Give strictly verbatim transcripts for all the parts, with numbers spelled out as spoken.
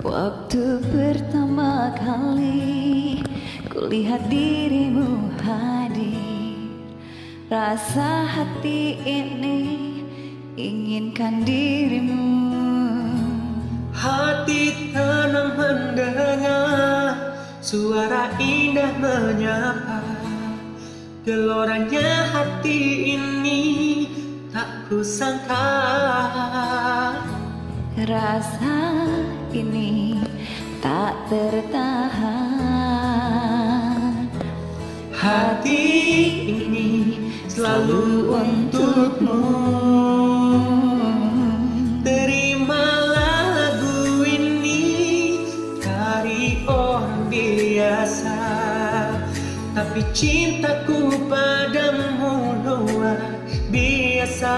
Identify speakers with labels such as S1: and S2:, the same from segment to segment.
S1: Waktu pertama kali kulihat dirimu hadir, rasa hati ini inginkan dirimu.
S2: Hati tenang mendengar suara indah menyapa. Geloranya hati ini tak kusangka.
S1: Rasa ini tak tertahan.
S2: Hati ini selalu untukmu. Terimalah lagu ini dari orang biasa, tapi cintaku padamu luar biasa.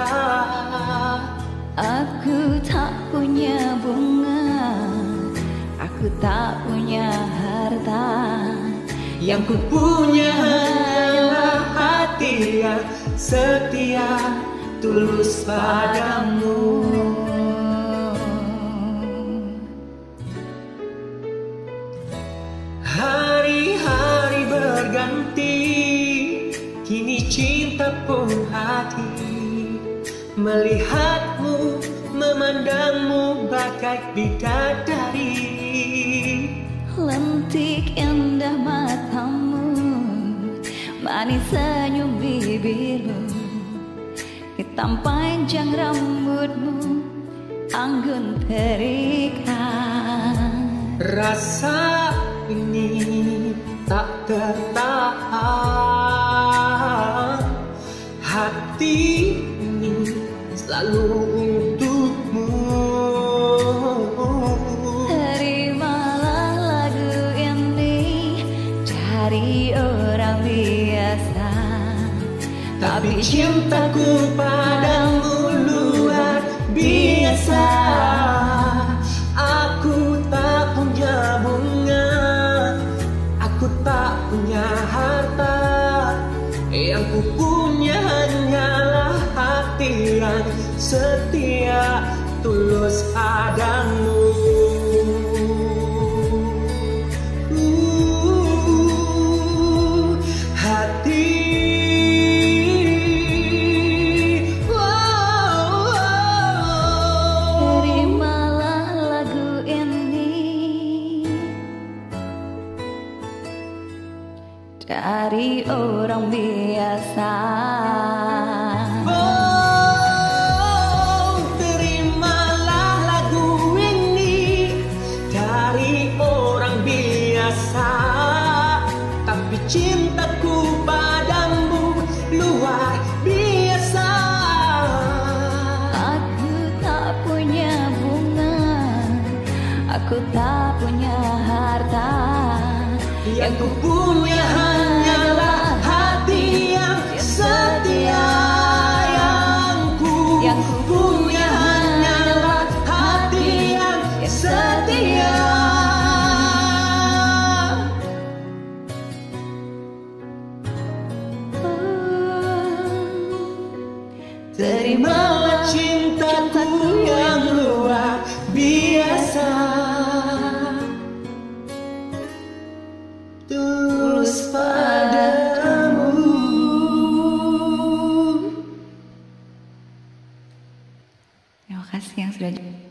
S1: Aku tak punya bunga, aku tak punya harta.
S2: Yang ku punya hanyalah hati yang setia, tulus padamu. Hari-hari berganti, kini cinta pun hati. Melihatmu, memandangmu bagai bidadari.
S1: Lentik indah matamu, manis senyum bibirmu, hitam panjang rambutmu, anggun terikat.
S2: Rasa ini tak tertahan. Hati ini selalu untukmu.
S1: Terimalah lagu ini dari orang biasa,
S2: tapi cintaku padamu luar biasa. Aku tak punya bunga, aku tak punya harta. Yang ku punya hanyalah hati yang setia, tulus padamu. Uh, hati wow, wow.
S1: Terimalah lagu ini dari orang biasa.
S2: Oh, terimalah lagu ini dari orang biasa, tapi cintaku padamu luar biasa.
S1: Aku tak punya bunga, aku tak punya harta.
S2: Yang ku punya hanyalah hati yang setia. Yang ku
S1: Yang ku
S2: punya hanyalah hati yang setia. Terimalah cintaku yang luar biasa, tulus padamu.
S1: Terima kasih yang sudah